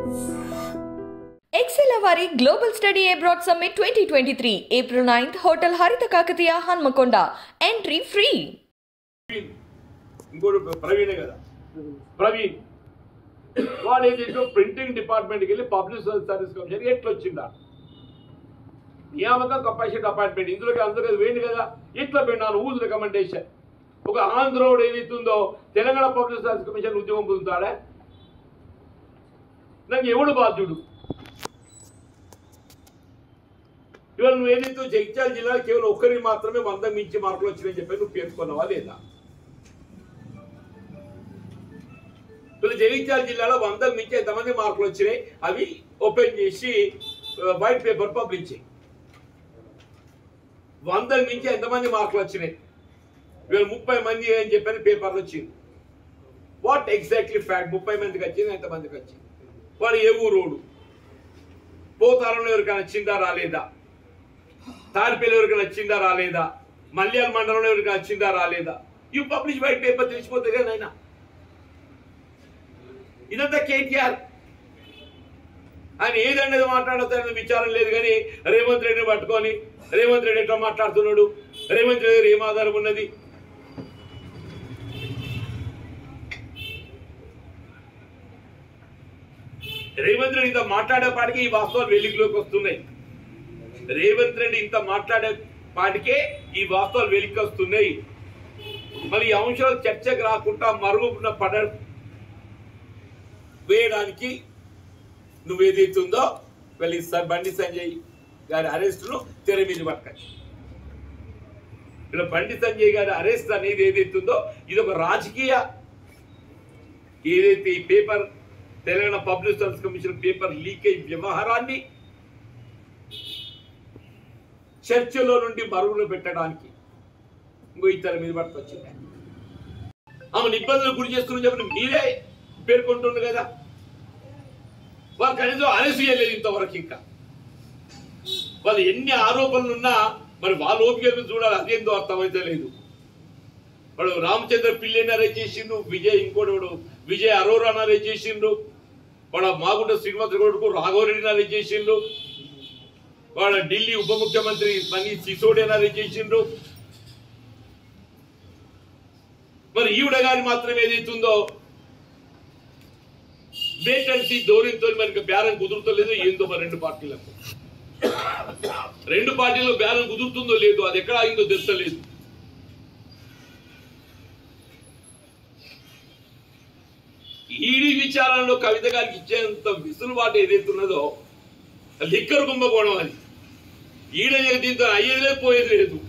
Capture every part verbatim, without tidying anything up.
Excelawari Global Study Abroad Summit twenty twenty-three, April ninth, Hotel Haritha Kakatiya, Hanmakonda. Entry free. Praveen kada. Praveen. What is it? Printing department ke liye public service commission etla vachinda. Niyamaka capacity department indulo ki andaru kada vendi kada. Etla pennaru whose recommendation. Oka Andhroad editundo Telangana public service commission udyogam పొందుతాడా? నాకు ఎవడు బాధ్యుడు? ఇవాళ నువ్వు ఏదైతే జగిత్యాల జిల్లాలో కేవలం ఒక్కరికి మాత్రమే వంద మించి మార్కులు వచ్చినాయని చెప్పి నువ్వు పేర్కొన్నావా లేదా? ఇప్పుడు జగిత్యాల జిల్లాలో వందకు మించి ఎంతమంది మార్కులు వచ్చినాయి అవి ఓపెన్ చేసి వైట్ పేపర్ పబ్లిష్ చేయి. వందకు మించి ఎంతమంది మార్కులు వచ్చినాయి? ఇవాళ ముప్పై మంది అని చెప్పని పేపర్లు వచ్చింది. What exactly fact? ముప్పై మందికి వచ్చింది, ఎంతమందికి వచ్చింది? వాడు ఏ ఊరోడు? పోతారంలో ఎవరికైనా వచ్చిందా రాలేదా? తాడిపల్లి ఎవరికైనా వచ్చిందా రాలేదా? మల్యాల మండలంలో ఎవరికైనా వచ్చిందా రాలేదా? యూ పబ్లిష్ వైట్ పేపర్ తెలిసిపోతే కదా నాయన. ఇదంతా కేటీఆర్ ఆయన ఏదనేది మాట్లాడతాడని విచారం లేదు. కానీ రేవంత్ రెడ్డిని పట్టుకొని రేవంత్ రెడ్డి ఎట్లా మాట్లాడుతున్నాడు, రేవంత్ రెడ్డి ఏం ఆధారం ఉన్నది? రేవంత్ రెడ్డి ఇంత మాట్లాడేపాటికే ఈ వాస్తవాలు వెలుగులోకి వస్తున్నాయి. రేవంత్ రెడ్డి ఇంత మాట్లాడే పాటికే ఈ వాస్తవాలు వెలికి వస్తున్నాయి. మరి ఈ అంశాలు చర్చకు రాకుండా మరుగున పడ వేయడానికి నువ్వేదైతుందో వెళ్ళి బండి సంజయ్ గారి అరెస్టును తెర మీద పట్టచ్చు. ఇలా బండి సంజయ్ గారి అరెస్ట్ అనేది ఏదైతుందో ఇది ఒక రాజకీయ ఏదైతే ఈ paper Telangana public service commission paper leakage వ్యవహారాన్ని చర్చలో నుండి మరుగులు పెట్టడానికి ఇంకో ఇతర మీద పట్టుకొచ్చింది. ఆమెను ఇబ్బందులు గురి చేస్తున్న చెప్పిన మీరే పేర్కొంటుండ్రు కదా. వాళ్ళు కనీసం అరెస్ట్ చేయలేదు ఇంతవరకు. ఇంకా వాళ్ళు ఎన్ని ఆరోపణలు ఉన్నా మరి వాళ్ళ ఓపిక చూడాలి, అదేందో అర్థమైతే లేదు. వాడు రామచంద్ర పిల్లిని అరెస్ట్ చేసిండు, విజయ్ ఇంకోటి విజయ్ అరోరాని అరెస్ట్ చేసిండు, వాడు మాగుంట శ్రీనివాస గౌడ్కు రాఘవరెడ్డిని అరెస్ట్ చేసిండు, వాడు ఢిల్లీ ఉప ముఖ్యమంత్రి మనీష్ సిసోడియాని అరెస్ట్ చేసిండు. మరి ఈవిడ గారి మాత్రం ఏదైతుందో వేకెన్సీ ధోరణితో మరి బేరం కుదురుతలేదు ఏందో. మరి రెండు పార్టీలకు రెండు పార్టీలో బేరం కుదురుతుందో లేదో అది ఎక్కడ ఆగిందో తెలుస్తలేదు. ఈడీ విచారణలో కవిత గారికి ఇచ్చేంత విసులుబాటు ఏదైతున్నదో లిక్కర్ కుంభకోణం అది. ఈడ దీంతో అయ్యేదే పోయేది లేదు,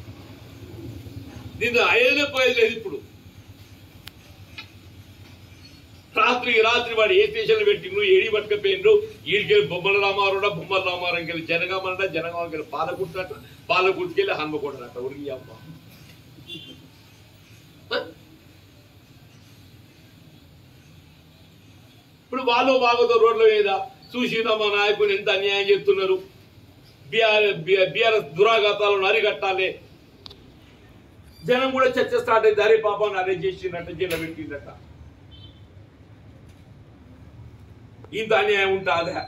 దీంతో అయ్యేదే పోయేది లేదు. ఇప్పుడు రాత్రి రాత్రి వాడు ఏ స్టేషన్లు పెట్టిండ్రు, ఏడి పట్టుకపోయిండ్రు. ఈడికెళ్ళి బొమ్మల రామారావు బొమ్మల రామారావుకి వెళ్ళి జనగామన్నట, జనగామకి వెళ్ళి పాలకుట్టినట్టు, పాలకుట్టికెళ్ళి హన్మకొండనట. ఉరికి అమ్మ ఇప్పుడు వాళ్ళు బాగోతో రోడ్ల మీద చూసినా మా నాయకుని ఎంత అన్యాయం చేస్తున్నారు. బీఆర్ బీఆర్ఎస్ దురాఘాతాలను అరికట్టాలి. జనం కూడా చర్చ స్టార్ట్ అయితే అరే పాపాన్ని అరెస్ట్ చేసిందట, జైలు పెట్టిందట. ఇంత అన్యాయం ఉంటుందా?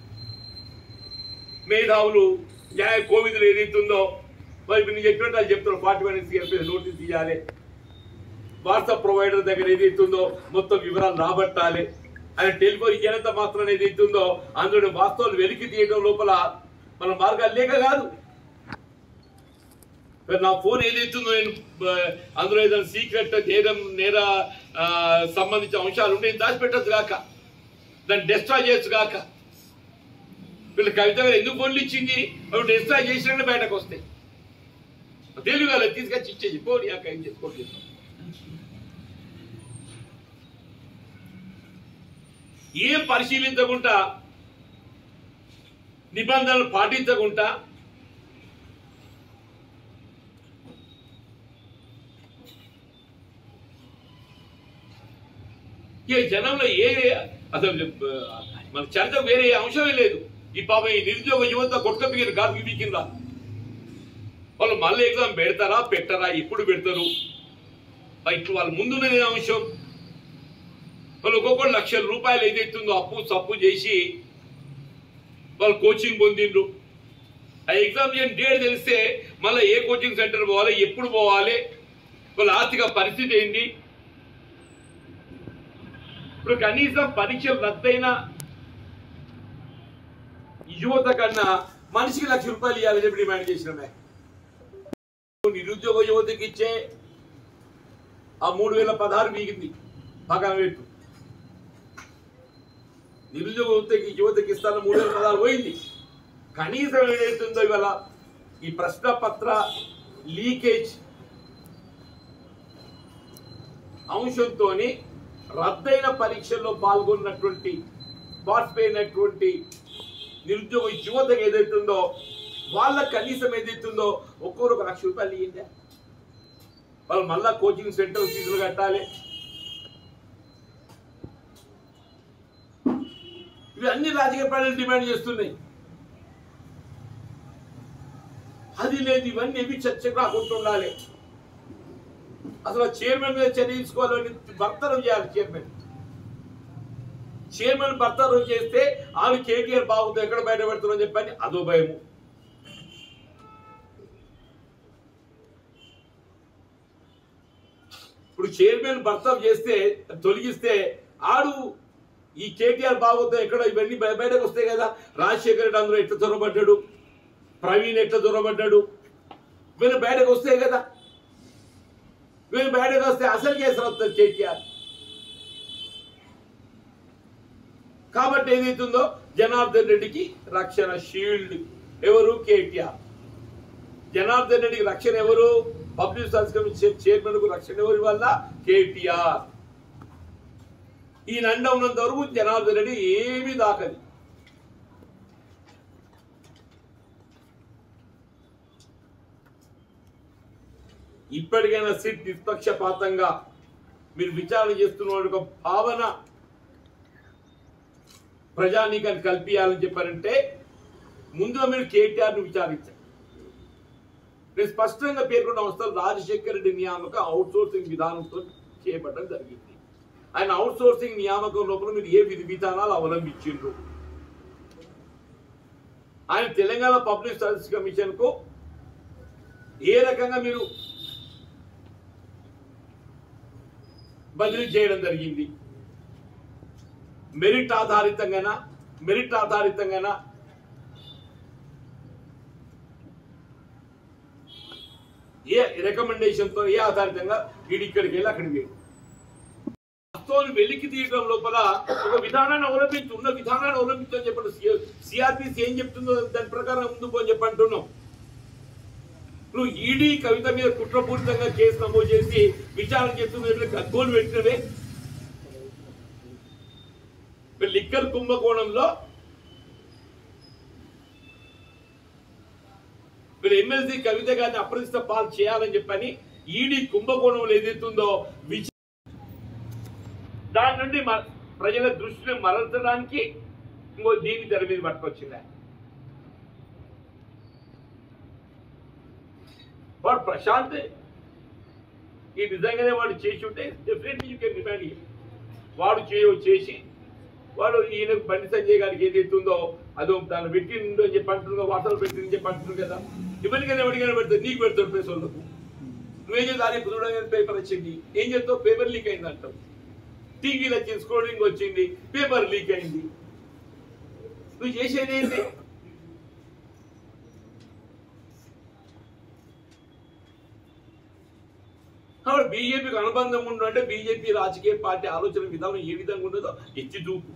మేధావులు న్యాయ కోవిదులు ఏదైతుందో మరి నేను చెప్పినట్టు అది చెప్తారు. ఫార్టీ వన్ ఎస్సీ నోటీస్ ఇవ్వాలి, వాట్సాప్ ప్రొవైడర్ దగ్గర ఏదైతుందో మొత్తం వివరాలు రాబట్టాలి. ఆయన టెలిఫోన్ ఇచ్చేంత మాత్రం ఏదైతుందో అందులో వాస్తవాలు వెలికి తీయడం లోపల మన మార్గాలు లేక కాదు. నా ఫోన్ ఏదైతుందో నేను అందులో ఏదైనా సీక్రెట్ నేరం నేర సంబంధించిన అంశాలు ఉంటే దాచిపెట్టచ్చు కాక, దాన్ని డిస్ట్రాయ్ చేయొచ్చు కాక. వీళ్ళు కవిత గారు ఎందుకు ఫోన్లు ఇచ్చింది, అవి డిస్ట్రాయ్ చేసినట్టు బయటకు వస్తాయి. తెలుగు వాళ్ళు తీసుకొచ్చి ఇచ్చేసి పోనీ అక్క ఏం చేసుకోవట్లేదు. ఏం పరిశీలించకుండా నిబంధనలు పాటించకుండా ఏ జనంలో ఏ అసలు మన చర్చ వేరే అంశమే లేదు. ఈ పాప ఈ నిరుద్యోగ యువత కొట్టుకపిగిన గారికి వీకిందా? వాళ్ళు మళ్ళీ ఎగ్జామ్ పెడతారా పెట్టరా, ఎప్పుడు పెడతారు? ఇప్పుడు వాళ్ళ ముందున్నది అంశం. వాళ్ళు ఒక్కొక్కరు లక్షల రూపాయలు ఏదైతుందో అప్పు సప్పు చేసి వాళ్ళు కోచింగ్ పొందిండ్రు. ఆ ఎగ్జామినేషన్ డేట్ తెలిస్తే మళ్ళీ ఏ కోచింగ్ సెంటర్ పోవాలి, ఎప్పుడు పోవాలి, వాళ్ళ ఆర్థిక పరిస్థితి ఏంటి. ఇప్పుడు కనీసం పరీక్షలు రద్దయిన యువత కన్నా మనిషికి లక్ష రూపాయలు ఇవ్వాలని చెప్పి డిమాండ్ చేసినామే. నిరుద్యోగ యువతకి ఇచ్చే ఆ మూడు వేల పదహారు మిగింది పక్కన పెట్టు. నిరుద్యోగ యువతకి యువతకి ఇస్తాను మూడు వేల పదహారు పోయింది. కనీసం ఏదైతుందో ఇవాళ ఈ ప్రశ్న పత్ర లీకేజ్ అంశంతో రద్దయిన పరీక్షల్లో పాల్గొన్నటువంటి పార్టిసిపేట్ నిరుద్యోగ యువతకు ఏదైతుందో వాళ్ళ కనీసం ఏదైతుందో ఒక్కొక్కరు ఒక లక్ష రూపాయలు ఇయ్యిందా. వాళ్ళు మళ్ళా కోచింగ్ సెంటర్ ఫీజులు కట్టాలి. ఇవి అన్ని రాజకీయ పార్టీలు డిమాండ్ చేస్తున్నాయి. అది లేదు, ఇవన్నీ ఏవి చర్చకు రాకుండా ఉండాలి. అసలు చైర్మన్ మీద చర్య తీసుకోవాలని భర్తరం చేయాలి. చైర్మన్ చైర్మన్ భర్తరం చేస్తే ఆమె కేటీఆర్ బాగుంది ఎక్కడ బయట పెడుతున్నారని చెప్పని అదో భయము. ఇప్పుడు చైర్మన్ భర్తరం చేస్తే తొలగిస్తే ఆడు ఈ కేటీఆర్ బాగోతో ఎక్కడ ఇవన్నీ బయటకు వస్తాయి కదా. రాజశేఖర రెడ్డి అందులో ఎట్లా దొరబడ్డాడు, ప్రవీణ్ ఎట్లా దొరబడ్డాడు, వీళ్ళు బయటకు వస్తాయి కదా. వీళ్ళు బయటకు వస్తే అసలు కేసు వస్తుంది కేటీఆర్. కాబట్టి ఏదైతుందో జనార్దన్ రెడ్డికి రక్షణ షీల్డ్ ఎవరు? కేటీఆర్. జనార్దన్ రెడ్డికి రక్షణ ఎవరు? పబ్లిక్ సర్వీస్ కమిషన్ చైర్మన్ కు రక్షణ ఎవరి వల్ల? కేటీఆర్. ఈ నండ ఉన్నంత వరకు జనార్దన్ రెడ్డి ఏమీ దాకది. ఇప్పటికైనా సిట్ నిష్పక్షపాతంగా మీరు విచారణ చేస్తున్న ఒక భావన ప్రజానీకాన్ని కల్పించాలని చెప్పారంటే ముందుగా మీరు కేటీఆర్ను విచారించారు. నేను స్పష్టంగా పేర్కొన్న అవస్థలు రాజశేఖర రెడ్డి నియామకం అవుట్ సోర్సింగ్ విధానంతో చేపట్టడం జరిగింది. ఆయన అవుట్ సోర్సింగ్ నియామకం లోపల మీరు ఏ విధి విధానాలు అవలంబించారు? ఆయన తెలంగాణ పబ్లిక్ సర్వీస్ కమిషన్ కు ఏ రకంగా మీరు బదిలీ చేయడం జరిగింది? మెరిట్ ఆధారితంగానా మెరిట్ ఆధారితంగానా ఏ రికమెండేషన్ తో ఏ ఆధారితంగా వీడి ఇక్కడికి వెళ్ళి అక్కడికి వెళ్ళి వాస్తవాన్ని వెలికి తీయడం లోపల ఒక విధానాన్ని అవలంబించు ఉన్న విధానాన్ని అవలంబించని చెప్పండి. సిఆర్పిసి ఏం చెప్తుందో దాని ప్రకారం ముందుకు అని చెప్పి అంటున్నాం. నువ్వు ఈడీ కవిత మీద కుట్రపూరితంగా కేసు నమోదు చేసి విచారణ చేస్తున్న గగ్గోలు పెట్టినవే. లిక్కర్ కుంభకోణంలో వీళ్ళు ఎమ్మెల్సీ కవిత గారిని అప్రదిష్ట పాలు చేయాలని చెప్పని ఈడీ కుంభకోణంలో ఏదైతుందో దాని నుండి ప్రజల దృష్టిని మరల్చడానికి ఇంకో దీన్ని తెర మీద పట్టుకొచ్చింది. వాడు ప్రశాంత్ ఈ నిజంగానే వాడు చేసి ఉంటే డెఫినెట్లీ యూ కెన్ డిమాండ్. వాడు చేయ చేసి వాడు ఈయన బండి సంజయ్ గారికి ఏదైతుందో అదో దాన్ని పెట్టిందో అని చెప్పి అంటుందో వార్తలు పెట్టిందని చెప్పి అంటున్నాడు కదా. ఎవరికైనా ఎవరికైనా పెడతాడు, నీకు పెడతాడు ప్రెస్ వాళ్ళకు. నువ్వేం చేస్తావు? అది చూడగానే పేపర్ వచ్చింది, ఏం చేస్తావు? పేపర్ లీక్ అయింది అంటావు. టీవీలో వచ్చింది, స్క్రోలింగ్ వచ్చింది, పేపర్ లీక్ అయింది. నువ్వు చేసేది ఏంటి? కాబట్టి బీజేపీకి అనుబంధం ఉండదు అంటే బీజేపీ రాజకీయ పార్టీ ఆలోచన విధానం ఏ విధంగా ఉండదో ఎత్తి చూపు.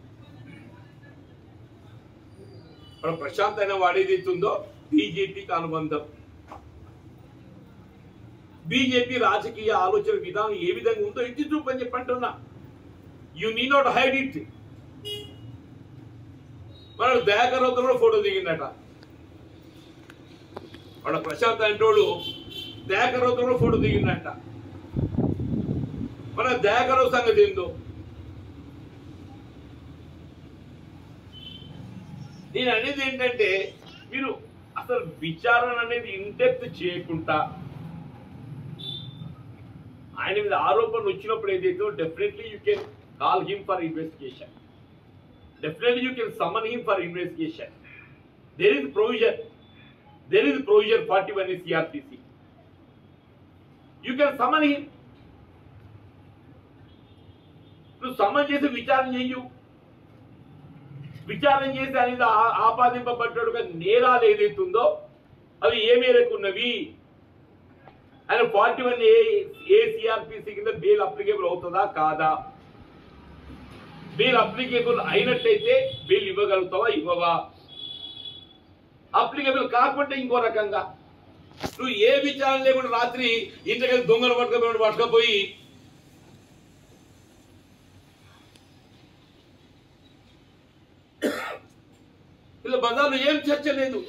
మన ప్రశాంత్ అయిన వాడేదైతుందో బీజేపీకి అనుబంధం. బీజేపీ రాజకీయ ఆలోచన విధానం ఏ విధంగా ఉందో ఎత్తి చూపు అని చెప్పి అంటున్నా. You need not hide it. మన దయాకర్ రావుతో కూడా ఫోటో దిగిందట. వాడు ప్రశాంత్ అంటోడు దయాకర్ రావుతో కూడా ఫోటో దిగిందట. మన దయాకర్ రావు సంగతి ఏందో నేను అనేది ఏంటంటే మీరు అసలు విచారణ అనేది ఇండెప్త్ చేయకుండా ఆయన మీద ఆరోపణలు వచ్చినప్పుడు ఏదైతే definitely you can call him for investigation. Definitely you can summon him for investigation. There is provision. There is provision forty-one in C R P C. You can summon him. నువ్వు summon చేసి విచారణ చేయు. విచారణ చేసి అనేది ఆపాదింపబడ్డట్టుగా నేరాలు ఏదైతుందో అవి ఏ మేరకు ఉన్నవి ఆయన forty one A A CrPC కింద బెయిల్ అప్లికేబుల్ అవుతుందా కాదా, బెయిల్ అప్లికేబుల్ అయినట్లయితే బెయిల్ ఇవ్వగలుగుతావా ఇవ్వవా, అప్లికేబుల్ కాకుండా ఇంకో రకంగా నువ్వు ఏ విచారణ లేకుండా రాత్రి ఇంతకీ దొంగలు పట్టుకపోయి పట్టుకపోయి ఇలా బజార్లో ఏం చర్చ లేదు.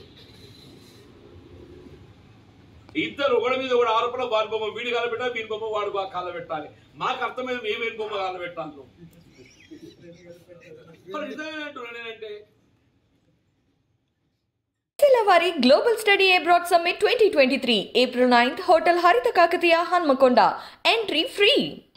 ఇద్దరు ఒకటి మీద ఒకటి ఆరోపణ, వారి బొమ్మ వీడి కాల పెట్టాలి, వీడి బొమ్మ వాడు కాల పెట్టాలి. మాకు అర్థమైంది మేమేం బొమ్మ కాల పెట్టాలి. మరి నిజమేనంటున్నా నేనంటే వారి global study abroad summit twenty twenty-three April ninth Hotel Haritha Kakatiya Hanmakonda. Entry free.